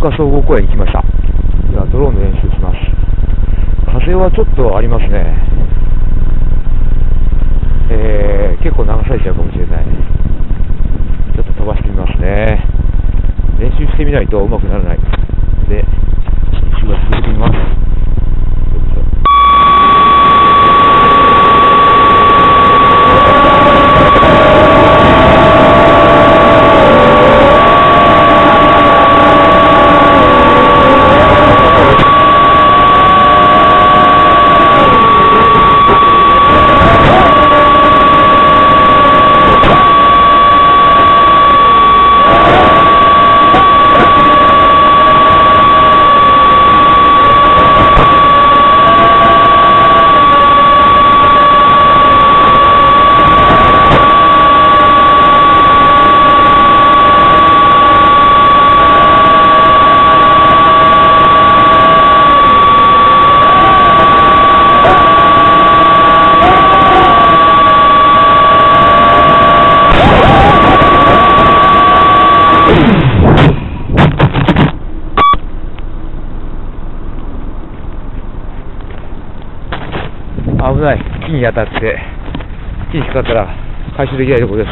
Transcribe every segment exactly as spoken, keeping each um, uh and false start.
岡総合公園に来ました。ではドローンの練習します。風はちょっとありますね。えー、結構流されちゃうかもしれない。ちょっと飛ばしてみますね。練習してみないとうまくならない。で、練習は続けてみます。危ない。木に当たって木に引っかかったら回収できないところです。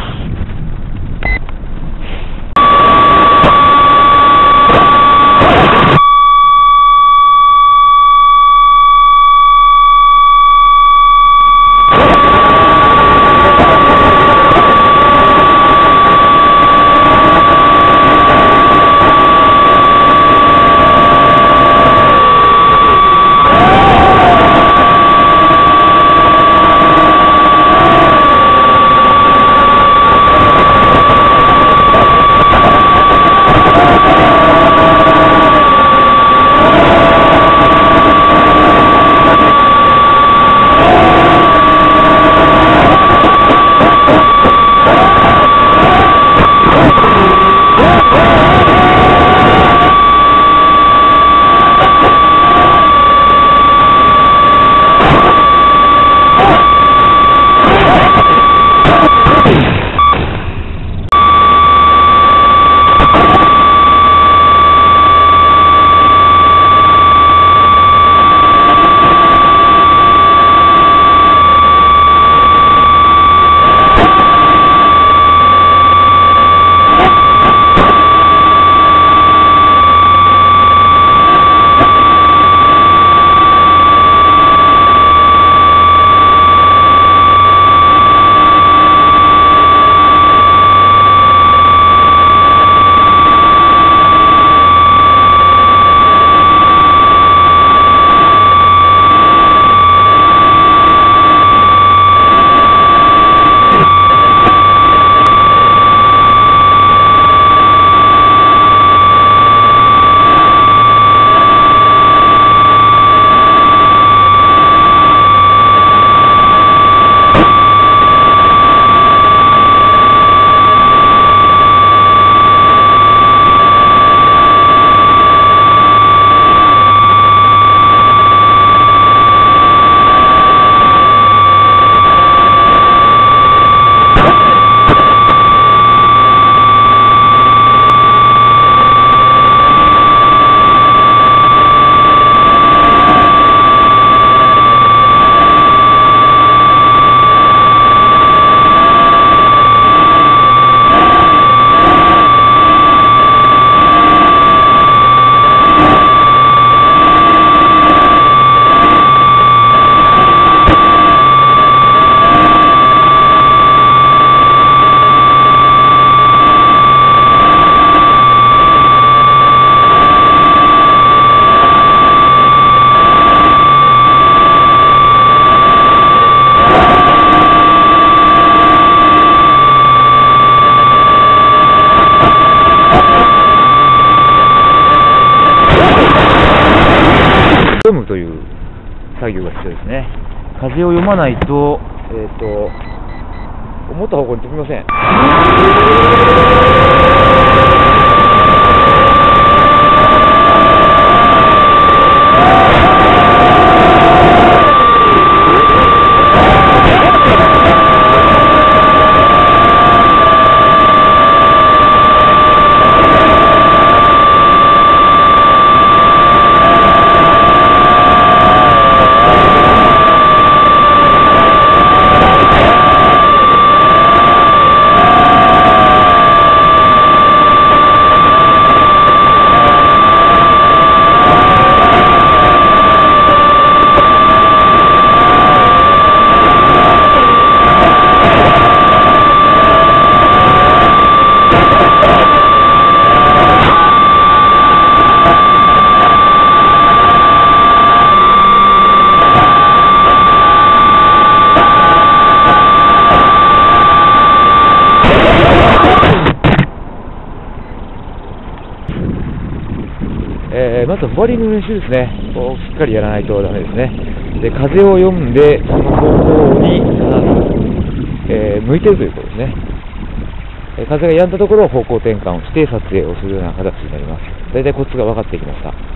読むという作業が必要ですね。風を読まないと、えーと、思った方向に飛びません。 えー、まずホバリングの練習ですね。こうしっかりやらないとダメですね。で、風を読んで、その方向に、えー、向いてるということですね。えー、風が止んだところを方向転換をして撮影をするような形になります。だいたいコツが分かってきました。